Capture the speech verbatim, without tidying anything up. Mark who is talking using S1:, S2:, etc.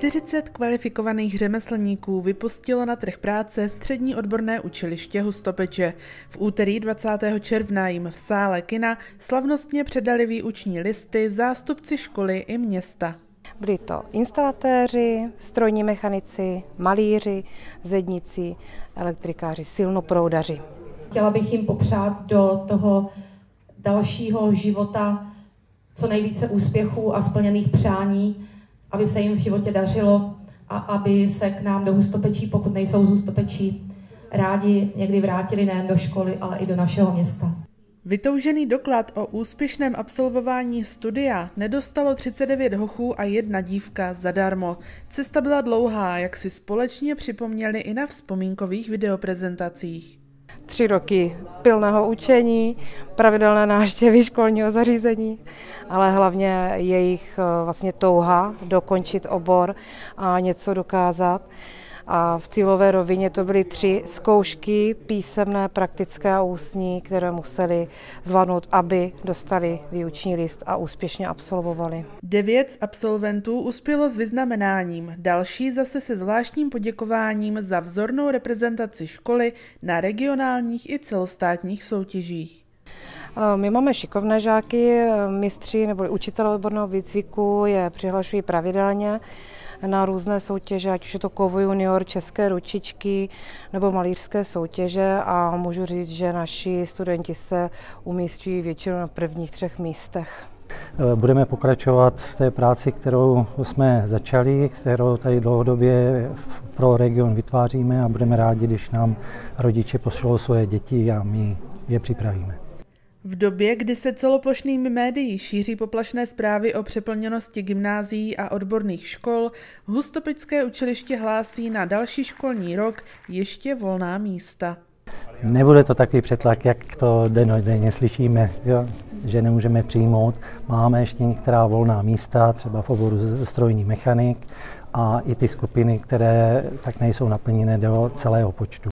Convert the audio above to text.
S1: čtyřicet kvalifikovaných řemeslníků vypustilo na trh práce střední odborné učiliště Hustopeče. V úterý dvacátého června jim v sále kina slavnostně předali výuční listy zástupci školy i města.
S2: Byli to instalatéři, strojní mechanici, malíři, zedníci, elektrikáři, silnoproudaři.
S3: Chtěla bych jim popřát do toho dalšího života co nejvíce úspěchů a splněných přání, aby se jim v životě dařilo a aby se k nám do Hustopečí, pokud nejsou z Hustopečí, rádi někdy vrátili nejen do školy, ale i do našeho města.
S1: Vytoužený doklad o úspěšném absolvování studia nedostalo třicet devět hochů a jedna dívka zadarmo. Cesta byla dlouhá, jak si společně připomněli i na vzpomínkových videoprezentacích.
S2: Tři roky pilného učení, pravidelné návštěvy školního zařízení, ale hlavně jejich vlastně touha dokončit obor a něco dokázat. A v cílové rovině to byly tři zkoušky, písemné, praktické a ústní, které museli zvládnout, aby dostali výuční list a úspěšně absolvovali.
S1: Devět z absolventů uspělo s vyznamenáním, další zase se zvláštním poděkováním za vzornou reprezentaci školy na regionálních i celostátních soutěžích.
S2: My máme šikovné žáky, mistři nebo učitelé odborného výcviku je přihlašují pravidelně na různé soutěže, ať už je to Kovo junior, české ručičky nebo malířské soutěže, a můžu říct, že naši studenti se umísťují většinou na prvních třech místech.
S4: Budeme pokračovat v té práci, kterou jsme začali, kterou tady dlouhodobě pro region vytváříme, a budeme rádi, když nám rodiče pošlou svoje děti a my je připravíme.
S1: V době, kdy se celoplošnými médii šíří poplašné zprávy o přeplněnosti gymnázií a odborných škol, Hustopečské učiliště hlásí na další školní rok ještě volná místa.
S4: Nebude to takový přetlak, jak to dennodenně slyšíme, jo? Že nemůžeme přijmout. Máme ještě některá volná místa, třeba v oboru strojní mechanik, a i ty skupiny, které tak nejsou naplněné do celého počtu.